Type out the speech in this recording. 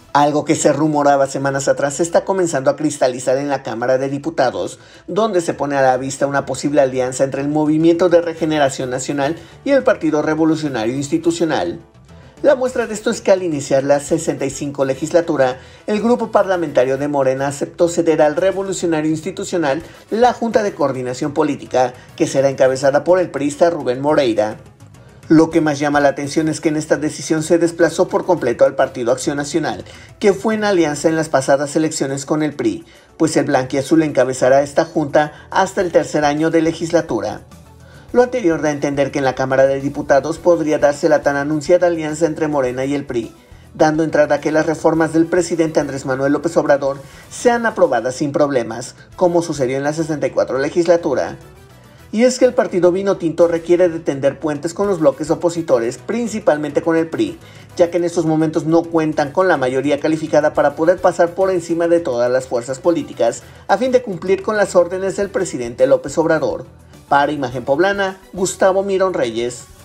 Algo que se rumoraba semanas atrás se está comenzando a cristalizar en la Cámara de Diputados, donde se pone a la vista una posible alianza entre el Movimiento de Regeneración Nacional y el Partido Revolucionario Institucional. La muestra de esto es que al iniciar la 65 legislatura, el grupo parlamentario de Morena aceptó ceder al Revolucionario Institucional la Junta de Coordinación Política, que será encabezada por el priista Rubén Moreira. Lo que más llama la atención es que en esta decisión se desplazó por completo al Partido Acción Nacional, que fue en alianza en las pasadas elecciones con el PRI, pues el blanquiazul encabezará esta junta hasta el tercer año de legislatura. Lo anterior da a entender que en la Cámara de Diputados podría darse la tan anunciada alianza entre Morena y el PRI, dando entrada a que las reformas del presidente Andrés Manuel López Obrador sean aprobadas sin problemas, como sucedió en la 64 legislatura. Y es que el partido Vinotinto requiere de tender puentes con los bloques opositores, principalmente con el PRI, ya que en estos momentos no cuentan con la mayoría calificada para poder pasar por encima de todas las fuerzas políticas, a fin de cumplir con las órdenes del presidente López Obrador. Para Imagen Poblana, Gustavo Mirón Reyes.